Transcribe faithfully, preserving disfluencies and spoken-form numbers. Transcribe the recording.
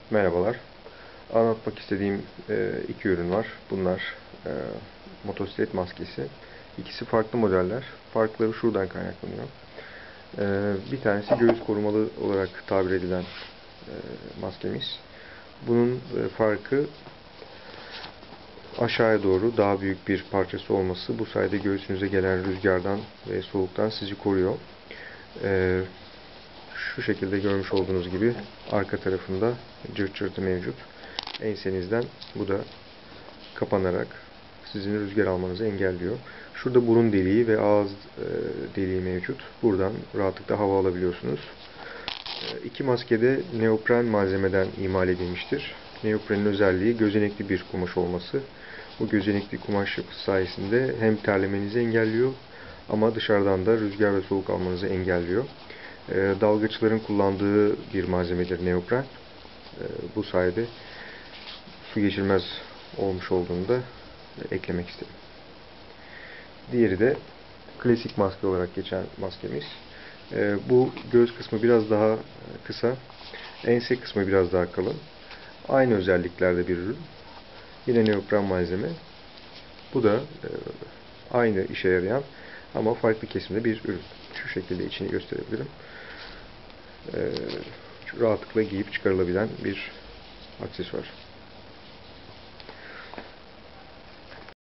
Merhabalar. Anlatmak istediğim e, iki ürün var. Bunlar e, motosiklet maskesi. İkisi farklı modeller. Farkları şuradan kaynaklanıyor. E, bir tanesi göğüs korumalı olarak tabir edilen e, maskemiz. Bunun e, farkı aşağıya doğru daha büyük bir parçası olması. Bu sayede göğsünüze gelen rüzgardan ve soğuktan sizi koruyor. E, Şu şekilde görmüş olduğunuz gibi arka tarafında cırt cırtı mevcut. Ensenizden bu da kapanarak sizin rüzgar almanızı engelliyor. Şurada burun deliği ve ağız e, deliği mevcut. Buradan rahatlıkla hava alabiliyorsunuz. E, iki maske de neopren malzemeden imal edilmiştir. Neoprenin özelliği gözenekli bir kumaş olması. Bu gözenekli kumaş yapısı sayesinde hem terlemenizi engelliyor ama dışarıdan da rüzgar ve soğuk almanızı engelliyor. E, dalgıçların kullandığı bir malzemedir neopren. E, bu sayede su geçirmez olmuş olduğunu da eklemek istedim. Diğeri de klasik maske olarak geçen maskemiz. E, bu göğüs kısmı biraz daha kısa, ense kısmı biraz daha kalın. Aynı özelliklerde bir ürün. Yine neopren malzeme. Bu da e, aynı işe yarayan ama farklı kesimde bir ürün. Şu şekilde içini gösterebilirim. E, rahatlıkla giyip çıkarılabilen bir aksesuar.